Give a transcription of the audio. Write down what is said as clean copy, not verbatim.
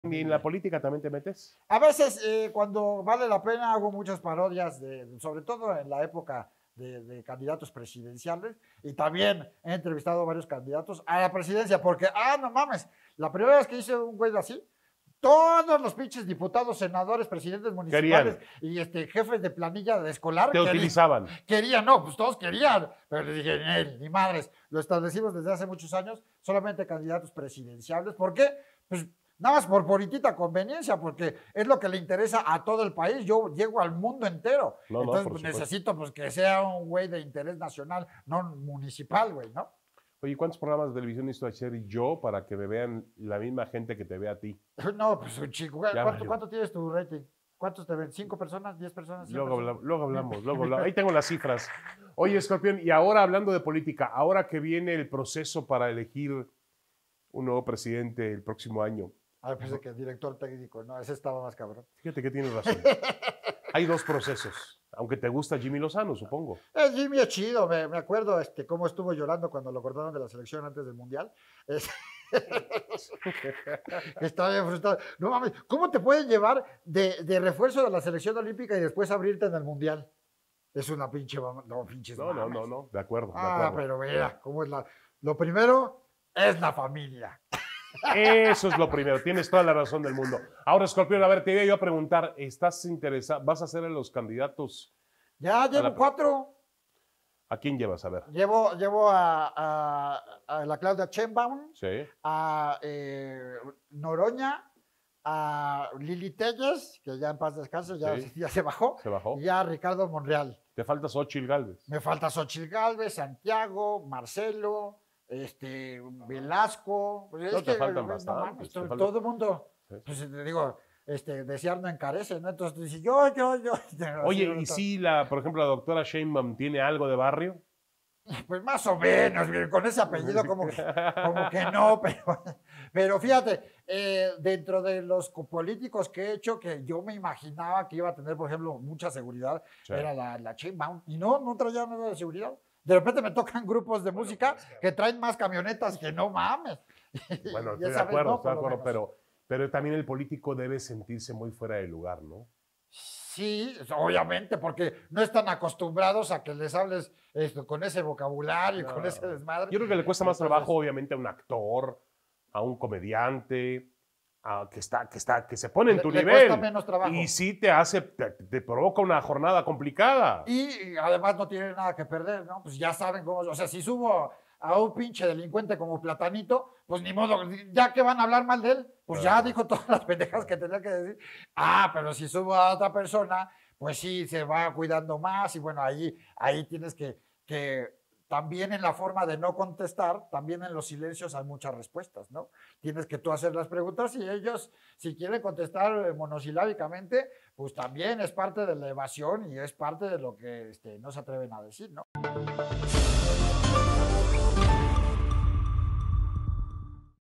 ¿Y en la política también te metes? A veces, cuando vale la pena, hago muchas parodias, sobre todo en la época de candidatos presidenciales, y también he entrevistado a varios candidatos a la presidencia, porque, no mames, la primera vez que hice un güey así, todos los pinches diputados, senadores, presidentes municipales y jefes de planilla de escolar te utilizaban. Querían, no, pues todos querían, pero les dije, ni madres, lo establecimos desde hace muchos años, solamente candidatos presidenciables. ¿Por qué? Pues nada más por política conveniencia, porque es lo que le interesa a todo el país. Yo llego al mundo entero. Entonces pues, necesito pues, que sea un güey de interés nacional, no municipal, güey, ¿no? Oye, ¿cuántos programas de televisión necesito hacer yo para que me vean la misma gente que te ve a ti? No, pues un chico. ¿Cuánto tienes tu rating? ¿Cuántos te ven? ¿5 personas? ¿10 personas? Luego hablamos. Ahí tengo las cifras. Oye, Escorpión, y ahora hablando de política, ahora que viene el proceso para elegir un nuevo presidente el próximo año. Pensé que director técnico, no, ese estaba más cabrón. Fíjate que tienes razón. Hay dos procesos, aunque te gusta Jimmy Lozano, supongo. Jimmy es chido, me acuerdo cómo estuvo llorando cuando lo cortaron de la selección antes del Mundial. Estaba bien frustrado. No mames, ¿cómo te pueden llevar de refuerzo de la selección olímpica y después abrirte en el Mundial? Es una pinche mamá. No, pinches mames. No, de acuerdo. Pero mira, ¿cómo es lo primero es la familia. Eso es lo primero, tienes toda la razón del mundo. Ahora, Escorpión, a ver, te iba yo a preguntar, ¿estás interesado? ¿Vas a ser en los candidatos? Ya llevo 4. ¿A quién llevas? A ver. Llevo a la Claudia Sheinbaum, sí. A Noroña, a Lili Telles, que ya en paz descanse, ya se bajó. Y a Ricardo Monreal. Te falta Xóchitl Gálvez. Me falta Xóchitl Gálvez, Santiago, Marcelo, Velasco. Pues no, te faltan bastante. Todo el mundo, pues te digo, desear no encarece, ¿no? Entonces tú dices, yo. Oye, ¿y si por ejemplo, la doctora Sheinbaum tiene algo de barrio? Pues más o menos, con ese apellido como que no, pero fíjate, dentro de los políticos que he hecho, que yo me imaginaba que iba a tener, por ejemplo, mucha seguridad, era la Sheinbaum, y no traía nada de seguridad. De repente me tocan grupos de música que traen más camionetas que no mames. Bueno, estoy de acuerdo, pero también el político debe sentirse muy fuera de lugar, ¿no? Sí, obviamente, porque no están acostumbrados a que les hables con ese vocabulario, con ese desmadre. Yo creo que le cuesta más trabajo, obviamente, a un actor, a un comediante, que se pone en tu nivel. Le cuesta menos trabajo. Y sí te provoca una jornada complicada. Y además no tiene nada que perder, ¿no? Pues ya saben cómo, o sea, si subo a un pinche delincuente como Platanito, pues ni modo, ya que van a hablar mal de él, pues ya dijo todas las pendejas que tenía que decir. Pero si subo a otra persona, pues sí, se va cuidando más y bueno, ahí tienes que también en la forma de no contestar, también en los silencios hay muchas respuestas, ¿no? Tienes que tú hacer las preguntas y ellos, si quieren contestar monosilábicamente, pues también es parte de la evasión y es parte de lo que no se atreven a decir, ¿no?